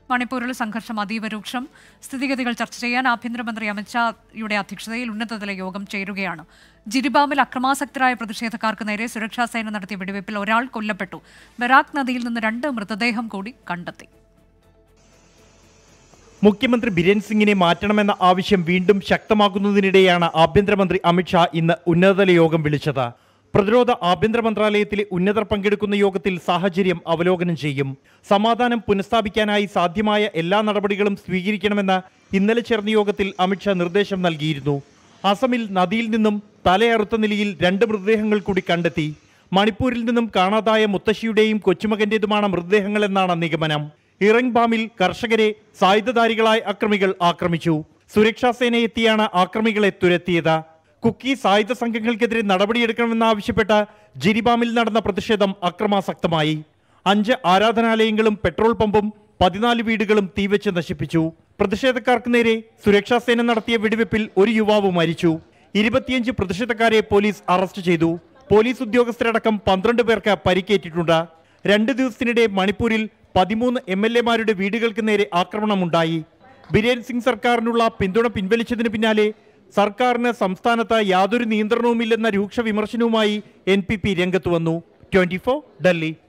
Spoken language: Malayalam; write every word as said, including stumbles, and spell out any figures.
മണിപ്പൂരിൽ സംഘർഷം അതീവ രൂക്ഷം. സ്ഥിതിഗതികൾ ചർച്ച ചെയ്യാൻ ആഭ്യന്തരമന്ത്രി അമിത്ഷായുടെ അധ്യക്ഷതയിൽ ഉന്നതതല യോഗം ചേരുകയാണ്. ജിരിബാമിൽ അക്രമാസക്തരായ പ്രതിഷേധക്കാർക്ക് നേരെ സുരക്ഷാ സേന നടത്തിയ വെടിവയ്പിൽ ഒരാൾ കൊല്ലപ്പെട്ടു. ബരാക് നദിയിൽ നിന്ന് രണ്ട് മൃതദേഹം കൂടി കണ്ടെത്തി. മുഖ്യമന്ത്രി ബിരേൻ സിംഗിനെ മാറ്റണമെന്ന ആവശ്യം വീണ്ടും ശക്തമാകുന്നതിനിടെയാണ് ആഭ്യന്തരമന്ത്രി അമിത്ഷാ ഇന്ന് ഉന്നതതല യോഗം വിളിച്ചത്. പ്രതിരോധ ആഭ്യന്തര മന്ത്രാലയത്തിലെ ഉന്നതർ പങ്കെടുക്കുന്ന യോഗത്തിൽ സാഹചര്യം അവലോകനം ചെയ്യും. സമാധാനം പുനഃസ്ഥാപിക്കാനായി സാധ്യമായ എല്ലാ നടപടികളും സ്വീകരിക്കണമെന്ന് ഇന്നലെ ചേർന്ന യോഗത്തിൽ അമിത്ഷാ നിർദ്ദേശം നൽകിയിരുന്നു. അസമിൽ നദിയിൽ നിന്നും തലയറുത്ത നിലയിൽ രണ്ട് മൃതദേഹങ്ങൾ കൂടി കണ്ടെത്തി. മണിപ്പൂരിൽ നിന്നും കാണാതായ മുത്തശ്ശിയുടെയും കൊച്ചുമകന്റേതുമാണ് മൃതദേഹങ്ങളെന്നാണ് നിഗമനം. ഇറങ്ബാമിൽ കർഷകരെ സായുധധാരികളായ അക്രമികൾ ആക്രമിച്ചു. സുരക്ഷാ സേനയെത്തിയാണ് ആക്രമികളെ തുരത്തിയത്. കുക്കി സായുധ സംഘങ്ങൾക്കെതിരെ നടപടിയെടുക്കണമെന്നാവശ്യപ്പെട്ട് ജിരിബാമിൽ നടന്ന പ്രതിഷേധം അക്രമാസക്തമായി. അഞ്ച് ആരാധനാലയങ്ങളും പെട്രോൾ പമ്പും പതിനാല് വീടുകളും തീവച്ച് നശിപ്പിച്ചു. പ്രതിഷേധക്കാർക്ക് നേരെ സുരക്ഷാ സേന നടത്തിയ വെടിവെപ്പിൽ ഒരു യുവാവ് മരിച്ചു. ഇരുപത്തിയഞ്ച് പ്രതിഷേധക്കാരെ പോലീസ് അറസ്റ്റ് ചെയ്തു. പോലീസ് ഉദ്യോഗസ്ഥരടക്കം പന്ത്രണ്ട് പേർക്ക് പരിക്കേറ്റിട്ടുണ്ട്. രണ്ട് ദിവസത്തിനിടെ മണിപ്പൂരിൽ പതിമൂന്ന് എം എൽ എമാരുടെ വീടുകൾക്ക് നേരെ ആക്രമണമുണ്ടായി. ബിരേൻ സിംഗ് സർക്കാരിനുള്ള പിന്തുണ പിൻവലിച്ചതിന് പിന്നാലെ സർക്കാരിന് സംസ്ഥാനത്ത് യാതൊരു നിയന്ത്രണവുമില്ലെന്ന രൂക്ഷ വിമർശനവുമായി എൻ പി പി രംഗത്ത് വന്നു. Twenty four Delhi.